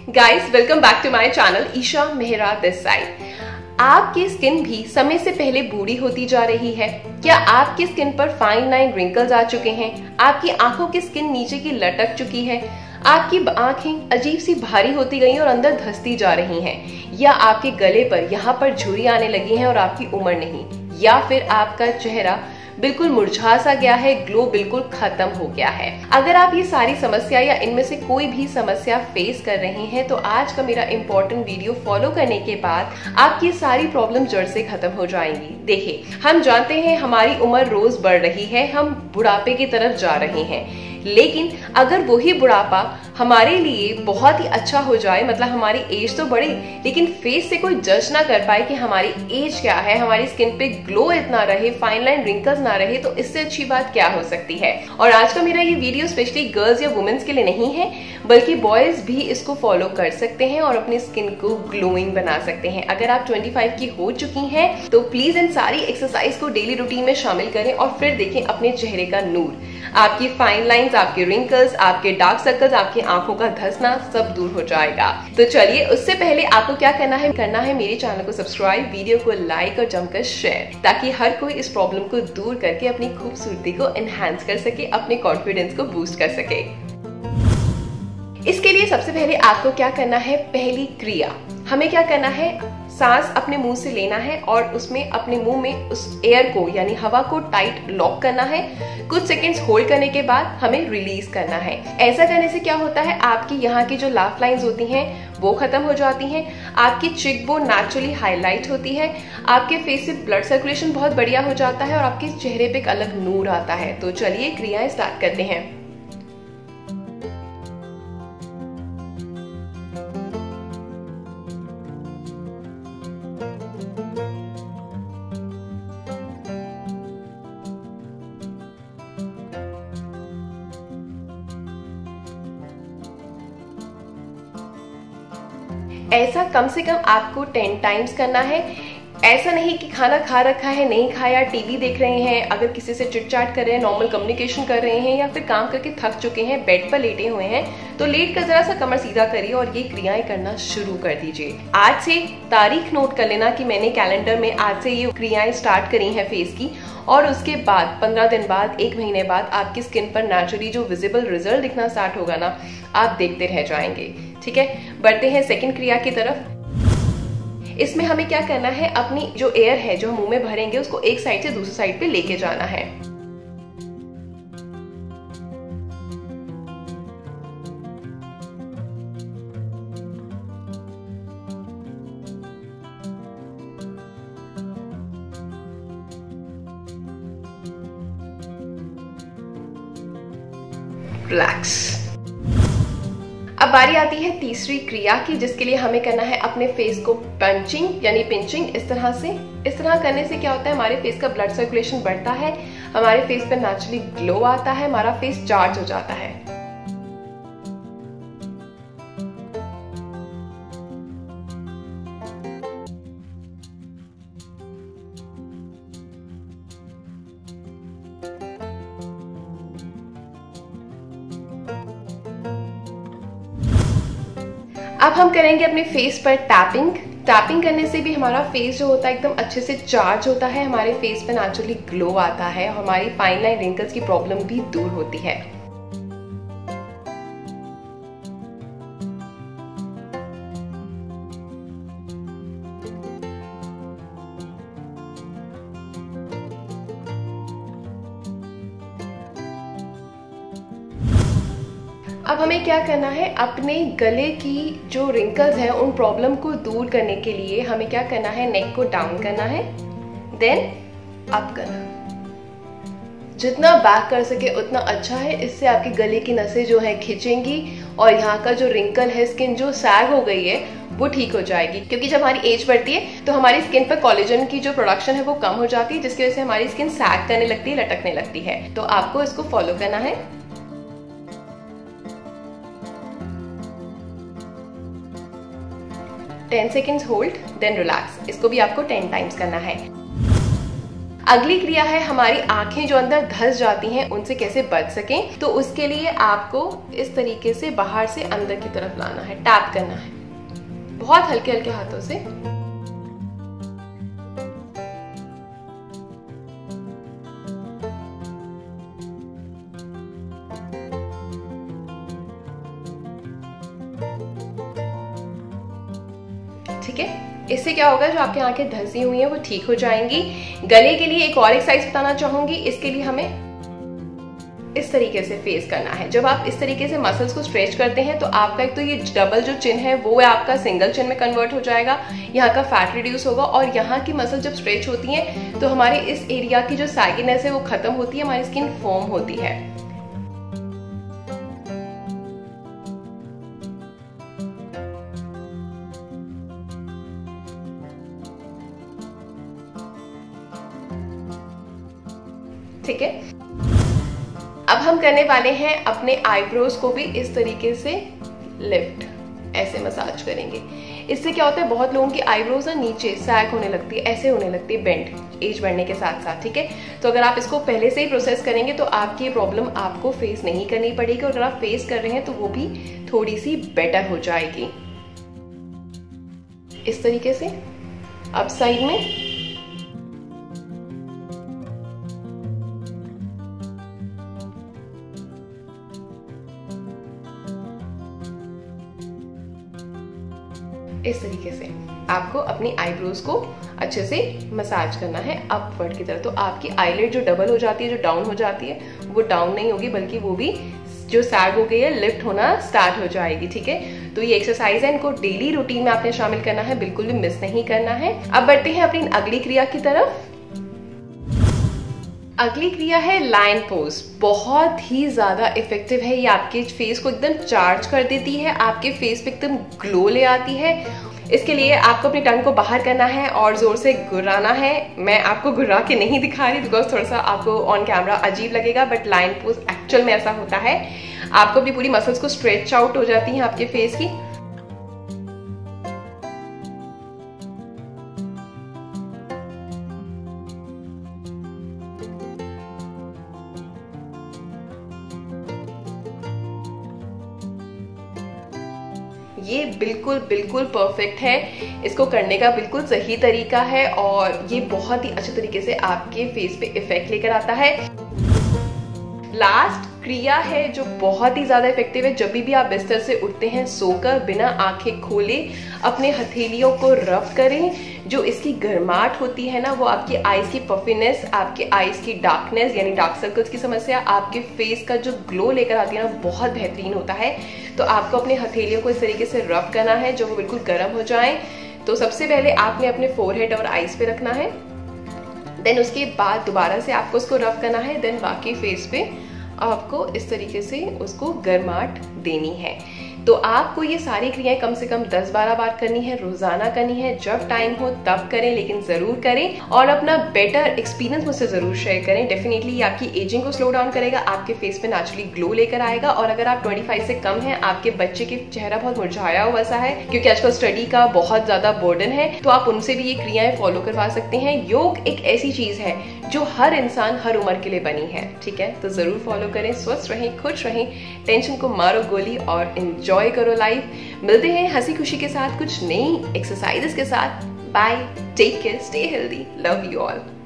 Guys, welcome back to my channel Isha Mehra this side. आपकी skin भी समय से पहले बूढ़ी होती जा रही है। क्या आपकी स्किन पर फाइन लाइन रिंकल्स आ चुके हैं? आपकी आंखों की स्किन नीचे की लटक चुकी है? आपकी आंखें अजीब सी भारी होती गई और अंदर धंसती जा रही हैं? या आपके गले पर यहाँ पर झुर्री आने लगी है और आपकी उम्र नहीं? या फिर आपका चेहरा बिल्कुल मुरझा सा गया है, ग्लो बिल्कुल खत्म हो गया है? अगर आप ये सारी समस्या या इनमें से कोई भी समस्या फेस कर रहे हैं तो आज का मेरा इंपॉर्टेंट वीडियो फॉलो करने के बाद आपकी सारी प्रॉब्लम जड़ से खत्म हो जाएंगी। देखिए, हम जानते हैं हमारी उम्र रोज बढ़ रही है, हम बुढ़ापे की तरफ जा रहे हैं, लेकिन अगर वही बुढ़ापा हमारे लिए बहुत ही अच्छा हो जाए, मतलब हमारी एज तो बढ़े लेकिन फेस से कोई जज ना कर पाए कि हमारी एज क्या है, हमारी स्किन पे ग्लो इतना रहे, फाइन लाइन रिंकल्स ना रहे, तो इससे अच्छी बात क्या हो सकती है। और आज का मेरा ये वीडियो स्पेशली गर्ल्स या वुमेन्स के लिए नहीं है, बल्कि बॉयज भी इसको फॉलो कर सकते हैं और अपनी स्किन को ग्लोइंग बना सकते हैं। अगर आप 25 की हो चुकी हैं तो प्लीज इन सारी एक्सरसाइज को डेली रूटीन में शामिल करें और फिर देखें अपने चेहरे का नूर। आपकी फाइन लाइंस, आपके रिंकल्स, आपके डार्क सर्कल्स, आपकी आंखों का धंसना सब दूर हो जाएगा। तो चलिए, उससे पहले आपको क्या करना है मेरे चैनल को सब्सक्राइब, वीडियो को लाइक और जमकर शेयर, ताकि हर कोई इस प्रॉब्लम को दूर करके अपनी खूबसूरती को एनहांस कर सके, अपने कॉन्फिडेंस को बूस्ट कर सके। इसके लिए सबसे पहले आपको क्या करना है, पहली क्रिया हमें क्या करना है, सांस अपने मुंह से लेना है और उसमें अपने मुंह में उस एयर को यानी हवा को टाइट लॉक करना है। कुछ सेकंड्स होल्ड करने के बाद हमें रिलीज करना है। ऐसा करने से क्या होता है, आपकी यहाँ की जो लाफ लाइंस होती हैं वो खत्म हो जाती हैं, आपकी चिक बोन नेचुरली हाईलाइट होती है, आपके फेस से ब्लड सर्कुलेशन बहुत बढ़िया हो जाता है और आपके चेहरे पे एक अलग नूर आता है। तो चलिए क्रियाएं स्टार्ट करते हैं। ऐसा कम से कम आपको 10 टाइम्स करना है। ऐसा नहीं कि खाना खा रखा है, नहीं खाया, टीवी देख रहे हैं, अगर किसी से चिट चैट कर रहे हैं, नॉर्मल कम्युनिकेशन कर रहे हैं, या फिर काम करके थक चुके हैं, बेड पर लेटे हुए हैं, तो लेट कर जरा सा कमर सीधा करिए और ये क्रियाएं करना शुरू कर दीजिए। आज से तारीख नोट कर लेना कि मैंने कैलेंडर में आज से ये क्रियाएं स्टार्ट करी हैं फेस की, और उसके बाद 15 दिन बाद, 1 महीने बाद आपकी स्किन पर नेचुरली जो विजिबल रिजल्ट दिखना स्टार्ट होगा ना, आप देखते रह जाएंगे। ठीक है, बढ़ते हैं सेकंड क्रिया की तरफ। इसमें हमें क्या करना है, अपनी जो एयर है जो हम मुंह में भरेंगे उसको एक साइड से दूसरी साइड पे लेके जाना है। रिलैक्स। अब बारी आती है तीसरी क्रिया की, जिसके लिए हमें करना है अपने फेस को पंचिंग यानी पिंचिंग। इस तरह करने से क्या होता है, हमारे फेस का ब्लड सर्कुलेशन बढ़ता है, हमारे फेस पर नेचुरली ग्लो आता है, हमारा फेस चार्ज हो जाता है। अब हम करेंगे अपने फेस पर टैपिंग करने से भी हमारा फेस जो होता है एकदम अच्छे से चार्ज होता है, हमारे फेस पे नेचुरली ग्लो आता है, हमारी फाइन लाइन रिंकल्स की प्रॉब्लम भी दूर होती है। अब हमें क्या करना है, अपने गले की जो रिंकल्स हैं उन प्रॉब्लम को दूर करने के लिए हमें क्या करना है, नेक को डाउन करना है, देन अप करना। जितना बैक कर सके उतना अच्छा है, इससे आपके गले की नसें जो है खिंचेंगी और यहाँ का जो रिंकल है, स्किन जो सैग हो गई है वो ठीक हो जाएगी। क्योंकि जब हमारी एज बढ़ती है तो हमारी स्किन पर कोलेजन की जो प्रोडक्शन है वो कम हो जाती है, जिसकी वजह से हमारी स्किन सैग करने लगती है, लटकने लगती है। तो आपको इसको फॉलो करना है। 10 सेकेंड्स होल्ड, देन रिलैक्स। इसको भी आपको 10 टाइम्स करना है। अगली क्रिया है हमारी आंखें जो अंदर धंस जाती हैं उनसे कैसे बच सकें। तो उसके लिए आपको इस तरीके से बाहर से अंदर की तरफ लाना है, टैप करना है बहुत हल्के हल्के हाथों से। ठीक है, इससे क्या होगा, जो आपकी आंखें धंसी हुई हैं वो ठीक हो जाएंगी। गले के लिए एक और एक्सरसाइज बताना चाहूंगी। इसके लिए हमें इस तरीके से फेस करना है। जब आप इस तरीके से मसल्स को स्ट्रेच करते हैं तो आपका एक तो ये डबल जो चिन है वो आपका सिंगल चिन में कन्वर्ट हो जाएगा, यहाँ का फैट रिड्यूस होगा, और यहाँ की मसल जब स्ट्रेच होती हैं तो हमारे इस एरिया की जो सैगिनेस है वो खत्म होती है, हमारी स्किन फर्म होती है। ठीक है, अब हम करने वाले हैं अपने आईब्रोज को भी इस तरीके से लिफ्ट, ऐसे मसाज करेंगे। इससे क्या होता है, बहुत लोगों की आईब्रोज ना नीचे सैग होने लगती है, ऐसे होने लगती है बेंड, एज बढ़ने के साथ साथ। ठीक है, तो अगर आप इसको पहले से ही प्रोसेस करेंगे तो आपकी ये प्रॉब्लम आपको फेस नहीं करनी पड़ेगी, और अगर आप फेस कर रहे हैं तो वो भी थोड़ी सी बेटर हो जाएगी। इस तरीके से अब साइड में इस तरीके से आपको अपनी आईब्रोज को अच्छे से मसाज करना है अपवर्ड की तरफ। तो आपकी आईलिड जो डबल हो जाती है, जो डाउन हो जाती है, वो डाउन नहीं होगी बल्कि वो भी जो सैग हो गई है लिफ्ट होना स्टार्ट हो जाएगी। ठीक है, तो ये एक्सरसाइज है, इनको डेली रूटीन में आपने शामिल करना है, बिल्कुल भी मिस नहीं करना है। अब बढ़ते हैं अपनी अगली क्रिया की तरफ। अगली क्रिया है लायन पोज। बहुत ही ज्यादा इफेक्टिव है ये, आपके फेस को एकदम चार्ज कर देती है, आपके फेस पे एकदम ग्लो ले आती है। इसके लिए आपको अपनी टंग को बाहर करना है और जोर से गुर्राना है। मैं आपको गुर्रा के नहीं दिखा रही बिकॉज थोड़ा सा आपको ऑन कैमरा अजीब लगेगा, बट लायन पोज एक्चुअल में ऐसा होता है। आपको अपनी पूरी मसल्स को स्ट्रेच आउट हो जाती है आपके फेस की। ये बिल्कुल बिल्कुल परफेक्ट है, इसको करने का बिल्कुल सही तरीका है और ये बहुत ही अच्छे तरीके से आपके फेस पे इफेक्ट लेकर आता है। लास्ट क्रिया है जो बहुत ही ज्यादा इफेक्टिव है। जब भी आप बिस्तर से उठते हैं सोकर बिना आंखें खोले अपने हथेलियों को रब करें। जो इसकी गर्माहट होती है ना, वो आपकी आईज की पफिनेस, आपके आईज की डार्कनेस यानी डार्क सर्कल्स की समस्या, आपके फेस का जो ग्लो लेकर आती है ना, बहुत बेहतरीन होता है। तो आपको अपने हथेलियों को इस तरीके से रब करना है जो वो बिल्कुल गर्म हो जाए। तो सबसे पहले आपने अपने फोरहेड और आईज पे रखना है, देन उसके बाद दोबारा से आपको उसको रब करना है, देन बाकी फेस पे आपको इस तरीके से उसको गर्माहट देनी है। तो आपको ये सारी क्रियाएं कम से कम 10-12 बार करनी है, रोजाना करनी है। जब टाइम हो तब करें, लेकिन जरूर करें और अपना बेटर एक्सपीरियंस मुझसे जरूर शेयर करें। डेफिनेटली ये आपकी एजिंग को स्लो डाउन करेगा, आपके फेस पे नेचुरली ग्लो लेकर आएगा। और अगर आप 25 से कम हैं, आपके बच्चे के चेहरा बहुत मुरझाया हुआ सा है क्योंकि आजकल स्टडी का बहुत ज्यादा बर्डन है, तो आप उनसे भी ये क्रियाएं फॉलो करवा सकते हैं। योग एक ऐसी चीज है जो हर इंसान हर उम्र के लिए बनी है। ठीक है, तो जरूर फॉलो करें। स्वस्थ रहें, खुश रहें, टेंशन को मारो गोली और एंजॉय करो लाइफ। मिलते हैं हंसी खुशी के साथ कुछ नई एक्सरसाइजेस के साथ। Bye, take care, stay healthy, love you all.